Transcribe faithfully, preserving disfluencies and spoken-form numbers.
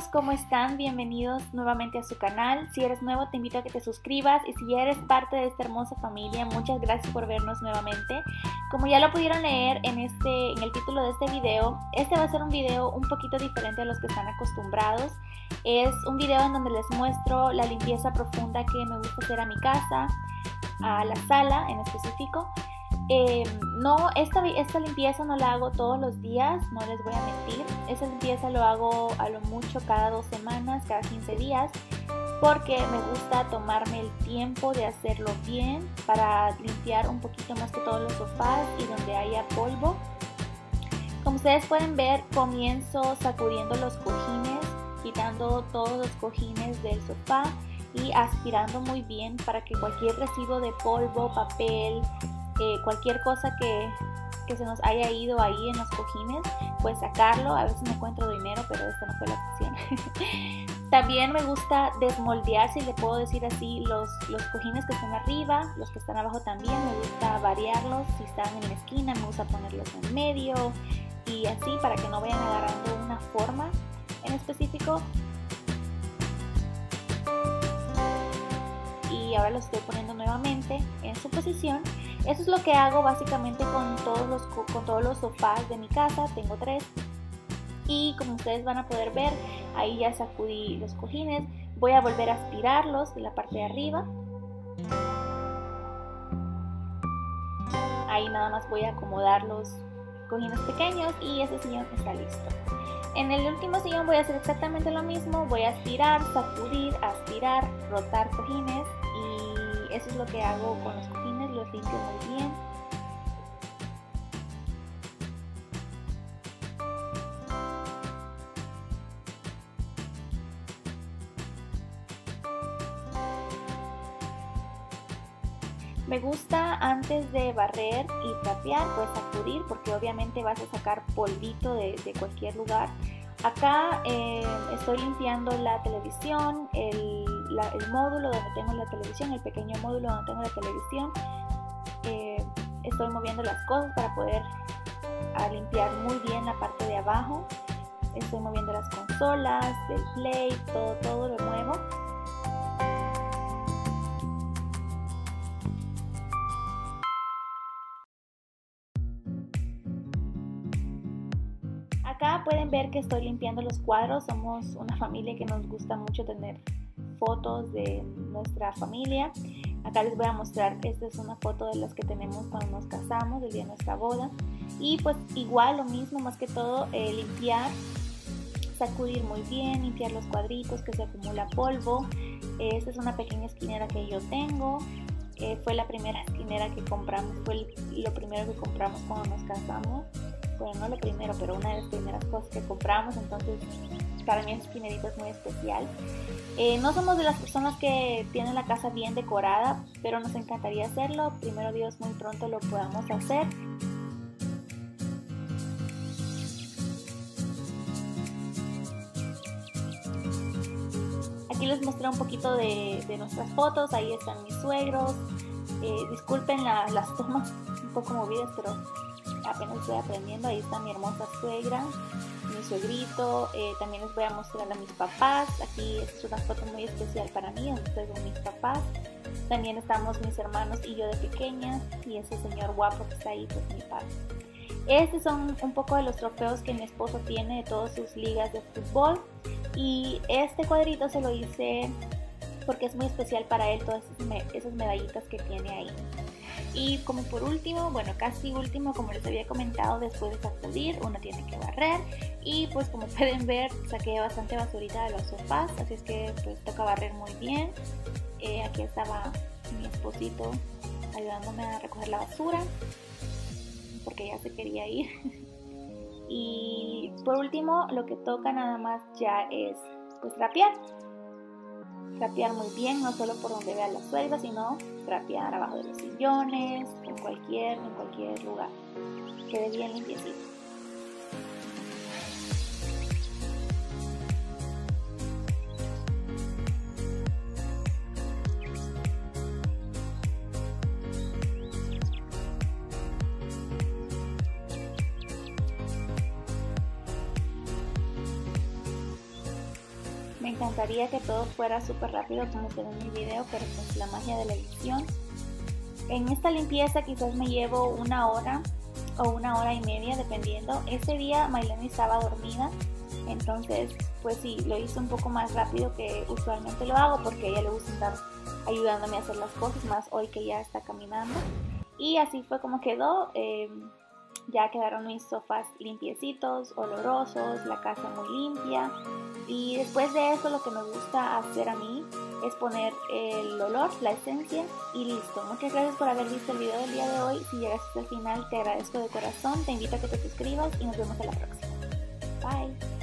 amigos, ¿cómo están? Bienvenidos nuevamente a su canal. Si eres nuevo te invito a que te suscribas y si ya eres parte de esta hermosa familia, muchas gracias por vernos nuevamente. Como ya lo pudieron leer en, este, en el título de este video, este va a ser un video un poquito diferente a los que están acostumbrados. Es un video en donde les muestro la limpieza profunda que me gusta hacer a mi casa, a la sala en específico. Eh, no, esta, esta limpieza no la hago todos los días, no les voy a mentir. Esta limpieza lo hago a lo mucho cada dos semanas, cada quince días, porque me gusta tomarme el tiempo de hacerlo bien para limpiar un poquito más que todos los sofás y donde haya polvo. Como ustedes pueden ver, comienzo sacudiendo los cojines, quitando todos los cojines del sofá y aspirando muy bien para que cualquier residuo de polvo, papel, Eh, cualquier cosa que, que se nos haya ido ahí en los cojines, pues sacarlo. A veces me encuentro dinero, pero esta no fue la ocasión. También me gusta desmoldear, si le puedo decir así, los, los cojines que están arriba, los que están abajo también. Me gusta variarlos, si están en la esquina me gusta ponerlos en medio y así para que no vayan agarrando una forma en específico. Y ahora los estoy poniendo nuevamente en su posición. Eso es lo que hago básicamente con todos los, con todos los sofás de mi casa. Tengo tres. Y como ustedes van a poder ver, ahí ya sacudí los cojines. Voy a volver a aspirarlos de la parte de arriba. Ahí nada más voy a acomodar los cojines pequeños y ese sillón está listo. En el último sillón voy a hacer exactamente lo mismo. Voy a aspirar, sacudir, aspirar, rotar cojines. Y eso es lo que hago con los cojines, los limpio muy bien. Me gusta antes de barrer y trapear, pues sacudir, porque obviamente vas a sacar polvito de, de cualquier lugar. Acá eh, estoy limpiando la televisión, el, la, el módulo donde tengo la televisión, el pequeño módulo donde tengo la televisión. Eh, estoy moviendo las cosas para poder a limpiar muy bien la parte de abajo. Estoy moviendo las consolas, el play, todo, todo lo muevo. Acá pueden ver que estoy limpiando los cuadros. Somos una familia que nos gusta mucho tener fotos de nuestra familia. Acá les voy a mostrar, esta es una foto de las que tenemos cuando nos casamos, el día de nuestra boda. Y pues igual lo mismo, más que todo, eh, limpiar, sacudir muy bien, limpiar los cuadritos que se acumula polvo. Eh, esta es una pequeña esquinera que yo tengo. Eh, fue la primera esquinera que compramos, fue el, lo primero que compramos cuando nos casamos. Bueno, no lo primero, pero una de las primeras cosas que compramos, entonces para mí ese esquinerito es muy especial. Eh, no somos de las personas que tienen la casa bien decorada, pero nos encantaría hacerlo. Primero Dios, muy pronto lo podamos hacer. Aquí les mostré un poquito de, de nuestras fotos, ahí están mis suegros. Eh, disculpen la, las tomas un poco movidas, pero apenas estoy aprendiendo. Ahí está mi hermosa suegra, mi suegrito. Eh, también les voy a mostrar a mis papás. Aquí es una foto muy especial para mí, donde estoy con mis papás. También estamos mis hermanos y yo de pequeña, y ese señor guapo que está ahí, pues mi padre. Estos son un poco de los trofeos que mi esposo tiene de todas sus ligas de fútbol. Y este cuadrito se lo hice porque es muy especial para él, todas esas medallitas que tiene ahí. Y como por último, bueno, casi último, como les había comentado, después de sacudir, uno tiene que barrer. Y pues como pueden ver, saqué bastante basurita de los sofás, así es que pues toca barrer muy bien. Eh, aquí estaba mi esposito ayudándome a recoger la basura, porque ya se quería ir. Y por último, lo que toca nada más ya es pues trapear. Trapear muy bien, no solo por donde vean la suegra, sino trapear abajo de los sillones, en cualquier, en cualquier lugar. Quede bien limpiecito. Me encantaría que todo fuera súper rápido como se ve en mi video, pero pues la magia de la edición. En esta limpieza quizás me llevo una hora o una hora y media dependiendo. Este día Maylene estaba dormida, entonces pues sí, lo hice un poco más rápido que usualmente lo hago porque a ella le gusta estar ayudándome a hacer las cosas, más hoy que ya está caminando. Y así fue como quedó. eh, Ya quedaron mis sofás limpiecitos, olorosos, la casa muy limpia. Y después de eso lo que me gusta hacer a mí es poner el olor, la esencia y listo. Muchas gracias por haber visto el video del día de hoy. Si llegaste hasta el final te agradezco de corazón. Te invito a que te suscribas y nos vemos en la próxima. Bye.